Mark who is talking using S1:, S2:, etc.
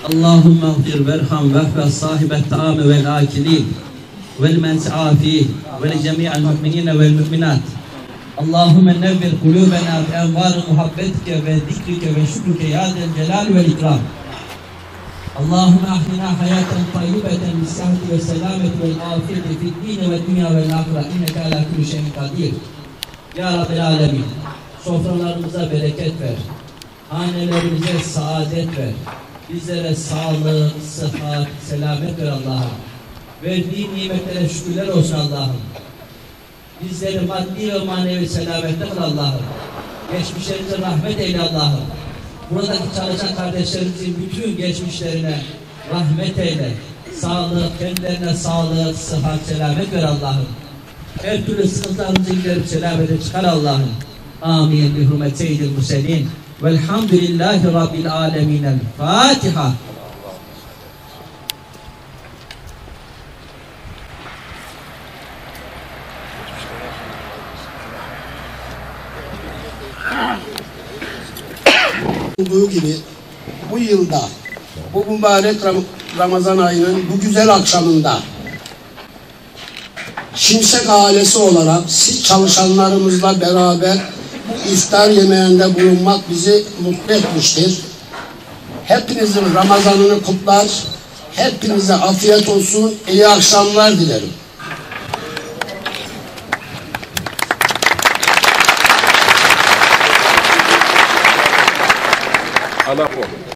S1: Allahümme gfir verham vehve sahibet ta'amı vel akilin vel mensa'a fih ve cemi'al müminine vel müminat. Allahümme nevvir kulubena bi envar muhabbetike ve zikrike ve şükrike ya del celal vel ikram. Allahümme ahlina hayaten tayyibeten bisahati ve selameti vel afiyeti fid dini ve dünya vel ahire inneke ala kulli şeyin kadir. Ya Rabbil alemin, sofralarımıza bereket ver, hanelerimize saadet ver, bizlere sağlık, sıhhat, selamet ver Allah'ım. Verdiğin nimetlere şükürler olsun Allah'ım. Bizleri maddi ve manevi selamette kıl Allah'ım. Geçmişlerimize rahmet eyle Allah'ım. Buradaki çalışan kardeşlerimizin bütün geçmişlerine rahmet eyle. Sağlık, kendilerine sağlık, sıhhat, selamet ver Allah'ım. Her türlü sıkıntılarımızı giderip selamete çıkar Allah'ım. Amin. Bi hürmet seyyidil muselin. Velhamdülillahi Rabbil alemin. El Fatiha.
S2: Olduğu gibi bu yılda, bu mübarek Ramazan ayının bu güzel akşamında Şimşek ailesi olarak siz çalışanlarımızla beraber bu iftar yemeğinde bulunmak bizi mutlu etmiştir. Hepinizin Ramazan'ını kutlar, hepinize afiyet olsun, iyi akşamlar dilerim.